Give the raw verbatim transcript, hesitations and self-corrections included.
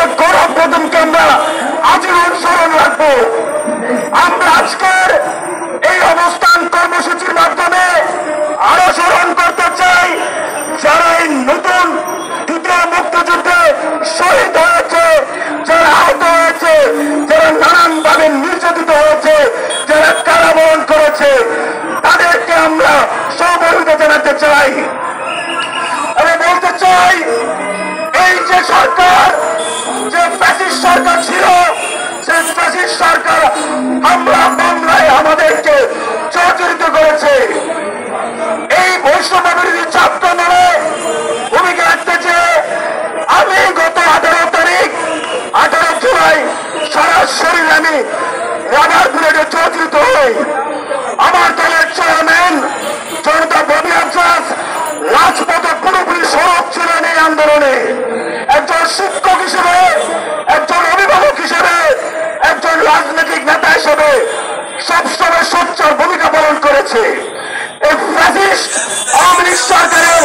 গণপ্রদানকে আমরা আজীবন স্মরণ রাখবো। আমরা আজকের এই অবস্থান কর্মসূচির মাধ্যমে আরো স্মরণ করতে চাই যারা এই নতুন দ্বিতীয় মুক্তিযুদ্ধে শহীদ হয়েছে, যারা আহত হয়েছে, যারা নানানভাবে নির্যাতিত হয়েছে, যারা কারাবরণ করেছে, তাদেরকে আমরা সহযোগিতা জানাতে চাই। আমি বলতে চাই এই যে সরকার, যে ফ্যাসিস্ট সরকার ছিল, সেই ফ্যাসিস্ট সরকার হামলা মামলায় আমাদেরকে জর্জরিত করেছে। এই বৈষম্য বিরোধী ছাত্র দলে ভূমিকা রাখতে চেয়ে আমি গত আঠারো তারিখ আঠারো জুলাই সারা শরীরে আমি রাবার বুলেটে জর্জরিত হই। আমার দলের চেয়ারম্যান জনতা ববি আফজাজ রাজপথে পুরোপুরি সরব ছিলেন এই আন্দোলনে। একজন শিক্ষক হিসেবে, একজন অভিভাবক হিসেবে, একজন রাজনৈতিক নেতা হিসেবে সবসময় সোচ্চার ভূমিকা পালন করেছে। এই ফ্যাসিস্ট আওয়ামী লীগ সরকারের